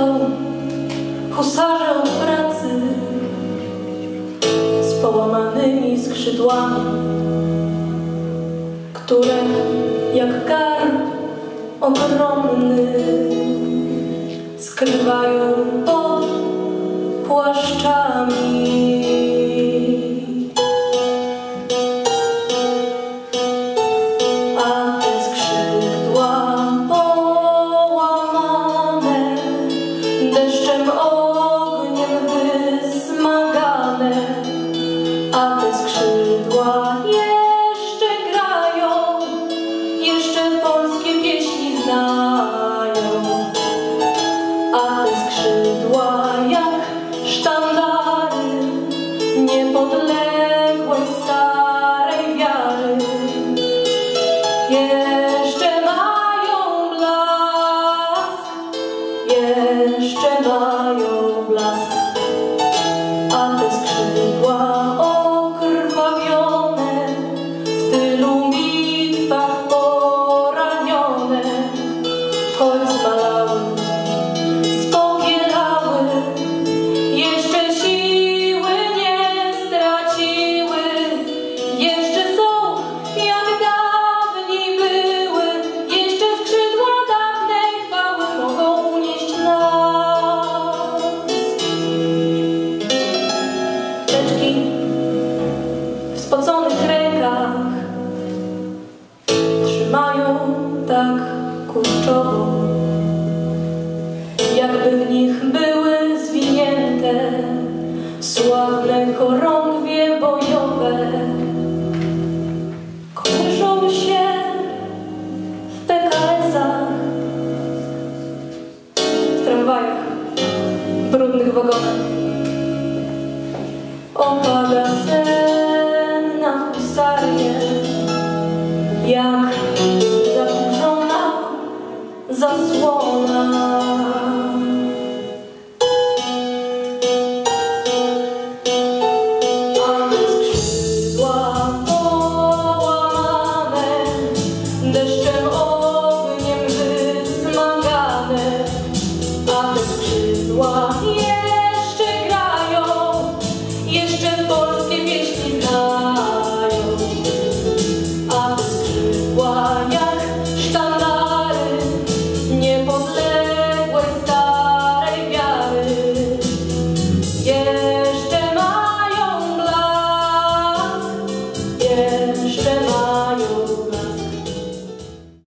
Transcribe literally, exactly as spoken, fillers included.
idą husarze od pracy z połamanymi skrzydłami, które jak garb ogromny skrywają pod płaszczami. A te skrzydła połamane, deszczem, ogniem wysmagane, a te skrzydła jeszcze grają, jeszcze polskie pieśni znają. A te skrzydła jak sztandary niepodległej starej wiary jeszcze mają blask, jeszcze mają blask. A te skrzydła okrwawione, w tylu bitwach poranione, choć zmalały, spopielały, jeszcze siły nie straciły, jeszcze są jak dawniej były, jeszcze skrzydła dawnej chwały mogą unieść nas. Teczki w spoconych rękach trzymają tak kurczowo, jakby w nich były zwinięte sławne chorągwie bojowe. Kołyszą się w P K S-ach, w tramwajach, brudnych wagonach. Opada sen na husarię, jak zaburzona zasłona. A te skrzydła połamane, deszczem, ogniem wysmagane, a te skrzydła jeszcze grają, jeszcze polskie pieśni znają. A te skrzydła jak sztandary niepodległej starej wiary jeszcze mają blask, jeszcze mają